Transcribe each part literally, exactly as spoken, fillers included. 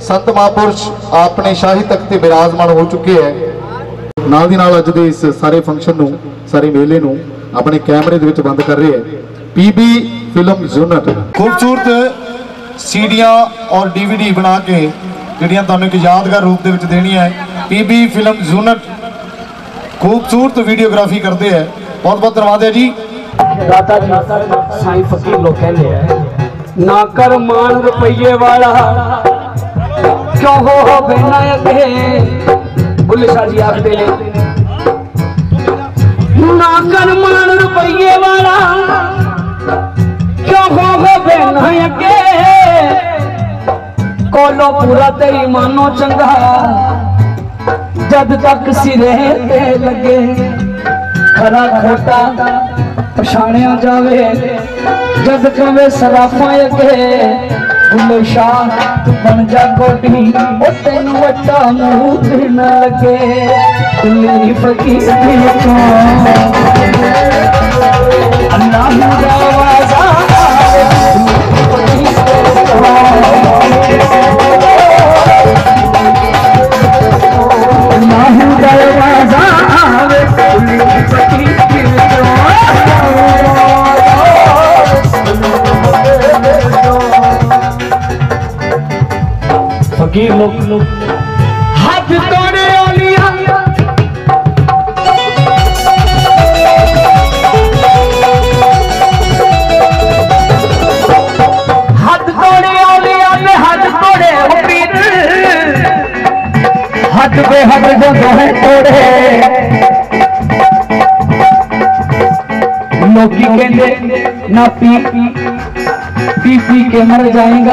संत महापुरुष अपने शाही तख्त ते विराजमान हो चुके हैं। नाल दी नाल अज दे इस सारे फंक्शन नूं, सारे मेले नूं अपने कैमरे दे विच बंद कर रहे हैं पीबी फिल्म यूनिट। खूबसूरत सीडियां और डीवीडी बना के जिहड़ियां तुहानूं एक यादगार रूप दे विच देणियां है। पीबी फिल्म यूनिट खूबसूरत वीडियोग्राफी करते हैं। बहुत बहुत धन्यवाद है जी। दाता जी साईं फकीर लोग कहते हैं ना कर मान रुपये वाला क्यों हो बिना अगे। बुल्ले शाह जी आखते हैं ना कर मान रुपये वाला क्यों हो बिना अगे। कोलो पूरा तेरी मानो चंगा जद तक सिरे ते लगे। खरा खोटा पछाणिया जावे जद कवे सराफा अगे। बुल्ले शाह तू बन जा गोटी ओ तेन वट्टा मुंह न लगे। दिल्ली फकीर अल्लाह दा आवाज़ फकीर लोग हाथ तोड़े औलिया हाथ तोड़े औलिया में हाथ तोड़े पीर हाथ पे हाथ जो है तोड़े। लोग कहते ना पी पी पी के मर जाएगा।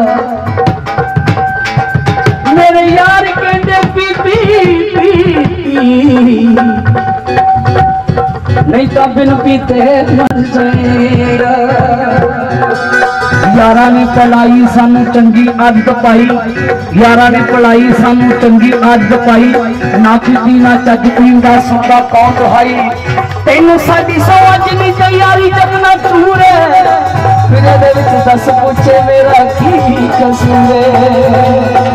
मेरे यार कहते पी पी पी नहीं तो बिन पीते मर जाएगा। यारा ने पलाई सानू चंगी आदत पाई। यारा ने पलाई सानू चंगी आदत पाई। ना पीती ना चज पींदा सुनदा कौन दुहाई। तेनू साडी समझ नहीं तैयारी जगना चूरे फिर दे विच दस पूछे मेरा की कसूर है।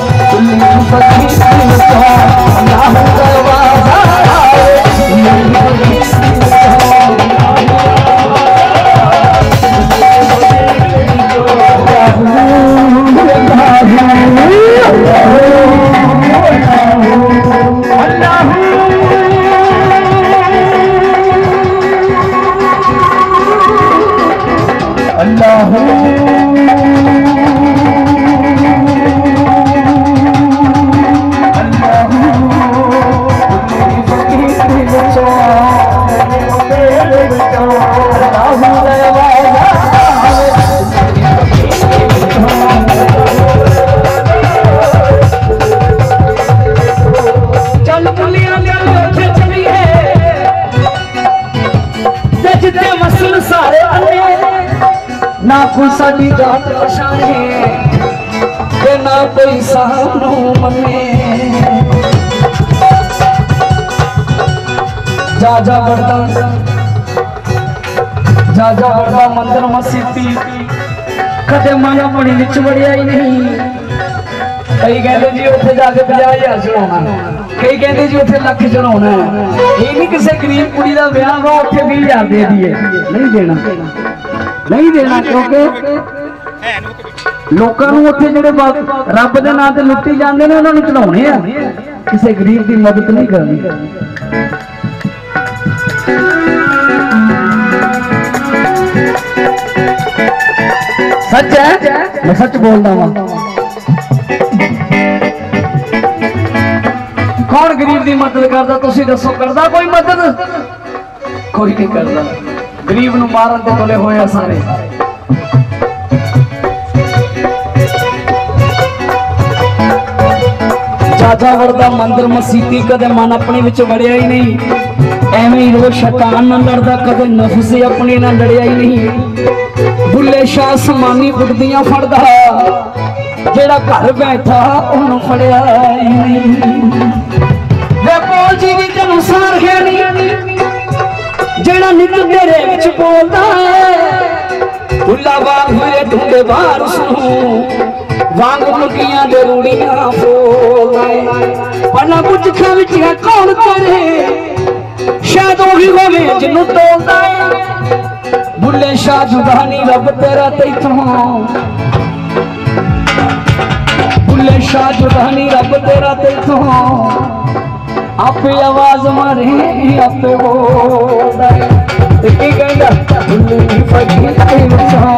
ना कोई साडी जात पछाणे ते ना कोई सानू मने। जा जा बड़दा जा जा बड़दा मंदिर मसीती कदे मन अपनी विच वड़िया ही नहीं। कई कहते जी उत्थे जाके पचास हजार चढ़ाना, कई कहते जी उत्थे लख चढ़ाना। ये नहीं किसी गरीब कुड़ी का ब्याह वा उत्थे बीस हजार दे दिए, नहीं देना नहीं देना क्योंकि लोगों को उत्थे जिहड़े रब दे नाम ते लुट्टी जांदे ने उन्हां नूं चढ़ाउणे आ, किसी गरीब की मदद नहीं करनी। सच है, मैं सच बोलता वा। कौन गरीब की मदद करता तुसी दसो? करता कोई मदद? कोई नहीं करता। गरीब नूं मारन ते तुले होए सारे। जाजा वरदा मंदिर मसीती कदे मन अपने विच वड़िया ही नहीं। एवें ही रोज शैतान नाल लड़दा, कदे नफ्स अपने नाल लड़िया ही नहीं। बुल्ले शाह समानी बुढ़दियां फड़दा, जेड़ा घर बैठा उन्होंने फड़िया ही नहीं। वे बोल जी दी तैनूं सार है नहीं, जेड़ा नित तेरे विच बोलदा है। बुल्ला बार हुए ढूंढे बार सुनूं, वांग मुर्गियां दे रूड़ियां बोलदा पना पुछां विच कौन करे शायद वही होवे जिन्नू तोलदा बुल्ले शाह जुदानी रब तेरा तैथों बुल्ले शाह जुदानी रब तेरा तैथों आपे आवाज मारे आपे बोलदा ते की कहंदा बुल्ली फकी तैथों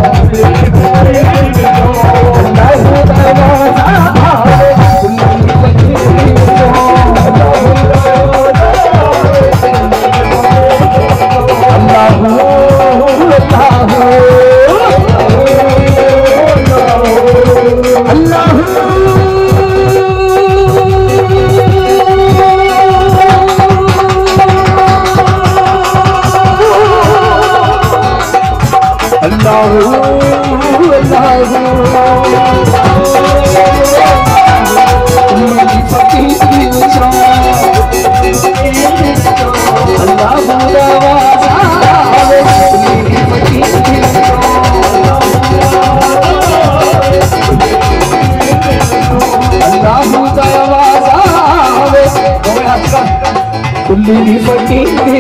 कुल्ली फटी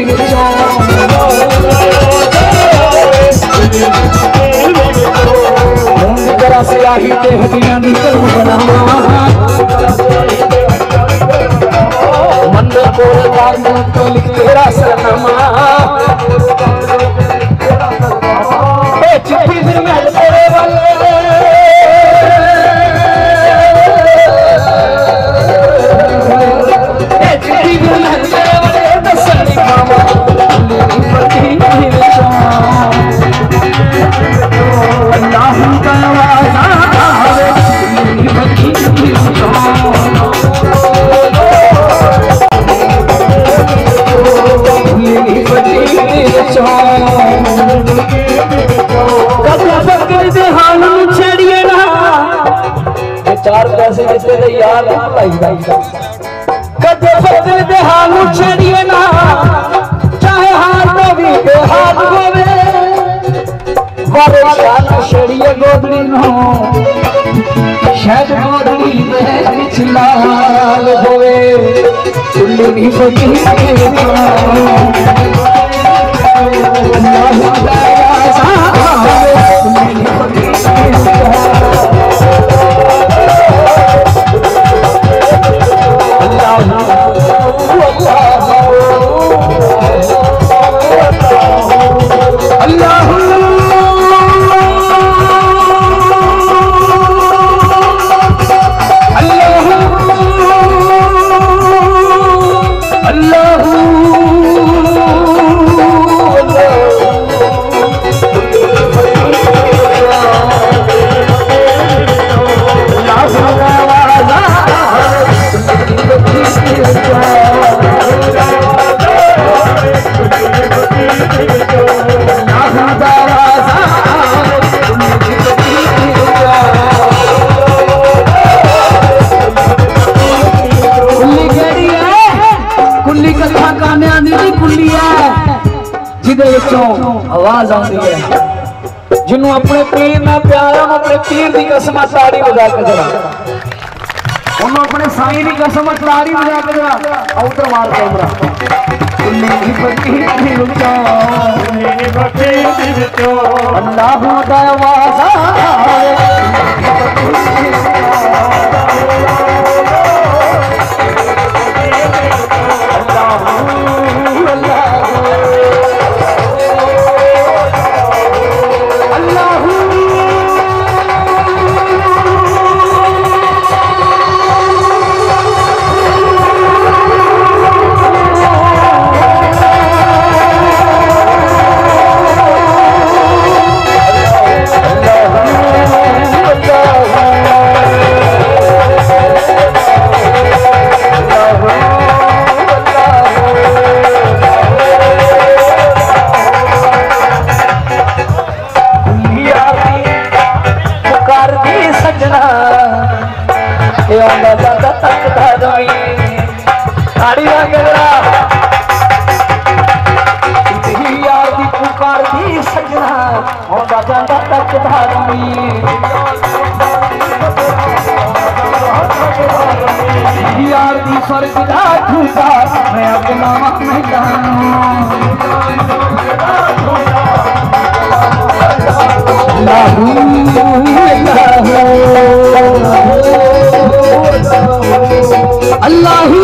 तेरा सियाही देखदियां निकल बनावा मन को तो लिख तेरा सरनामा चिट्ठी फिर महल तेरे वाले चिट्ठी फिर महल तेरे वाले दसनी खावा अल्लाह का आवाज आवे चार पैसे जिते दे यार लाई कदे फजल दे हाल छड़िए ना चाहे हार तो भी बेहाल होवे वारे शान छड़िए गोदड़ी नो शायद गोदड़ी दे विच लाल होवे चुल्ली नी फटी अल्लाह दा आवाज़ चुल्ली नी फटी आवाज आती है जिन्हों अपने पीर ना प्यार अपने पीर की कसम ताड़ी बजा के जरा उन्होंने अपने साईं की कसम ताड़ी बजा के जरा उधर मार कैमरा अल्लाह दा आवाज़ सजना तक धारमी यार दी फर्ज दा झूठा मैं अपना मैदान अल्लाहू अल्लाहू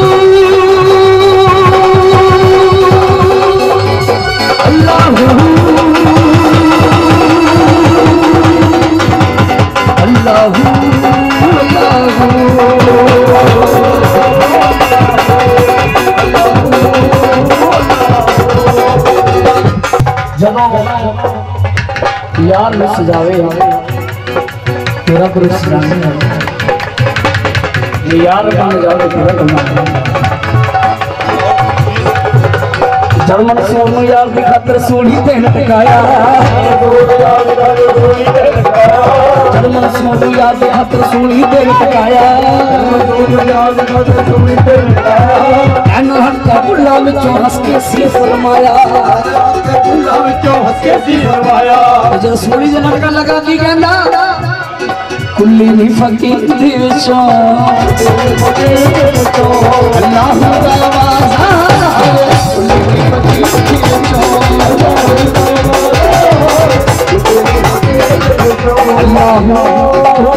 अल्लाहू अल्लाहू यार में सजावे तेरा पर सजाने ये यार बन जावे तेरा करना जर्मन सोनू यार की खातर सोनी ते लटकाया जर्मन सोनू यार की खातर सोनी ते लटकाया एनो हक्का बुल्ला विचों हंस के सी फरमाया बुल्ला विचों हंस के सी फरमाया जो सोनी दे लटका लगा की कहंदा कुल्ली नी फकीर दी विचों अल्लाह दा वाजा कुल्ली नी फकीर दी विचों अल्लाह